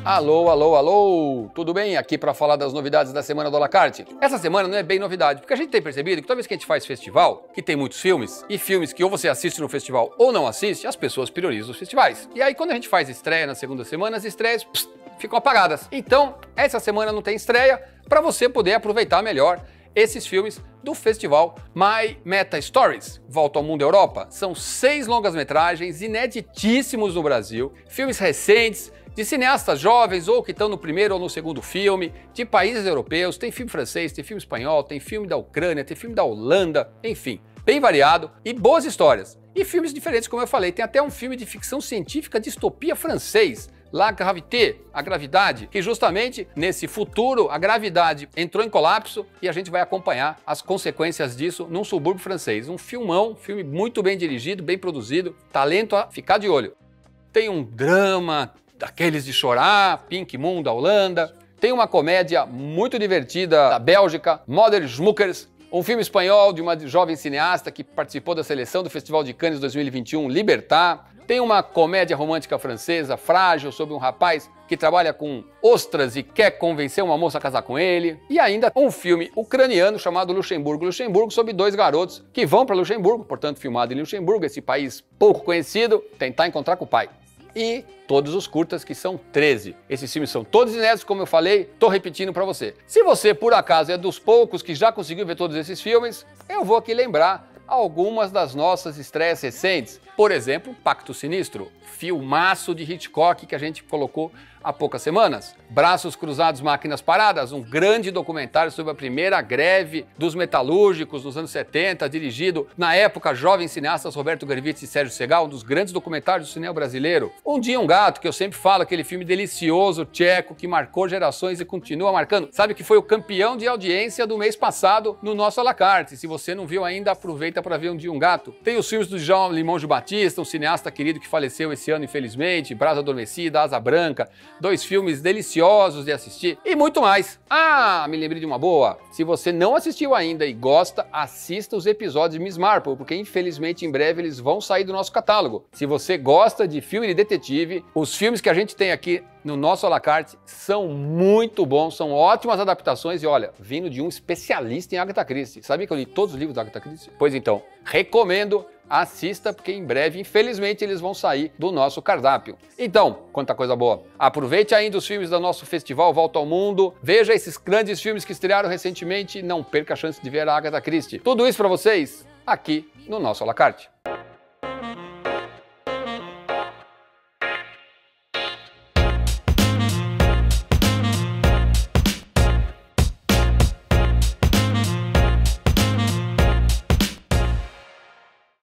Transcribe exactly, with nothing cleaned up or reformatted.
Alô, alô, alô! Tudo bem? Aqui para falar das novidades da semana do à la carte. Essa semana não é bem novidade, porque a gente tem percebido que toda vez que a gente faz festival, que tem muitos filmes, e filmes que ou você assiste no festival ou não assiste, as pessoas priorizam os festivais. E aí quando a gente faz estreia na segunda semana, as estreias pss, ficam apagadas. Então, essa semana não tem estreia para você poder aproveitar melhor esses filmes do festival My Meta Stories, Volta ao Mundo Europa. São seis longas-metragens ineditíssimos no Brasil, filmes recentes, de cineastas jovens ou que estão no primeiro ou no segundo filme, de países europeus, tem filme francês, tem filme espanhol, tem filme da Ucrânia, tem filme da Holanda, enfim, bem variado e boas histórias. E filmes diferentes, como eu falei, tem até um filme de ficção científica distopia francês, La Gravité, a gravidade, que justamente nesse futuro a gravidade entrou em colapso e a gente vai acompanhar as consequências disso num subúrbio francês. Um filmão, filme muito bem dirigido, bem produzido, talento a ficar de olho. Tem um drama daqueles de chorar, Pink Moon da Holanda, tem uma comédia muito divertida da Bélgica, Mother Schmuckers, um filme espanhol de uma jovem cineasta que participou da seleção do Festival de Cannes dois mil e vinte e um, Libertar. Tem uma comédia romântica francesa, Frágil, sobre um rapaz que trabalha com ostras e quer convencer uma moça a casar com ele. E ainda um filme ucraniano chamado Luxemburgo, Luxemburgo, sobre dois garotos que vão para Luxemburgo, portanto filmado em Luxemburgo, esse país pouco conhecido, tentar encontrar com o pai. E todos os curtas, que são treze. Esses filmes são todos inéditos, como eu falei, tô repetindo para você. Se você, por acaso, é dos poucos que já conseguiu ver todos esses filmes, eu vou aqui lembrar algumas das nossas estreias recentes. Por exemplo, Pacto Sinistro, filmaço de Hitchcock que a gente colocou há poucas semanas. Braços Cruzados, Máquinas Paradas, um grande documentário sobre a primeira greve dos metalúrgicos nos anos setenta, dirigido, na época, jovens cineastas Roberto Garvitz e Sérgio Segal, um dos grandes documentários do cinema brasileiro. Um Dia um Gato, que eu sempre falo, aquele filme delicioso, tcheco, que marcou gerações e continua marcando. Sabe que foi o campeão de audiência do mês passado no nosso à la carte. Se você não viu ainda, aproveita para ver Um Dia um Gato. Tem os filmes do João Limonjo Batista, um cineasta querido que faleceu esse ano, infelizmente, Brasa Adormecida, Asa Branca, dois filmes deliciosos de assistir e muito mais. Ah, me lembrei de uma boa. Se você não assistiu ainda e gosta, assista os episódios de Miss Marple, porque infelizmente em breve eles vão sair do nosso catálogo. Se você gosta de filme de detetive, os filmes que a gente tem aqui no nosso à la carte são muito bons, são ótimas adaptações e olha, vindo de um especialista em Agatha Christie. Sabia que eu li todos os livros da Agatha Christie? Pois então, recomendo, assista, porque em breve, infelizmente, eles vão sair do nosso cardápio. Então, quanta coisa boa. Aproveite ainda os filmes do nosso festival Volta ao Mundo, veja esses grandes filmes que estrearam recentemente e não perca a chance de ver a Agatha Christie. Tudo isso para vocês aqui no nosso à la carte.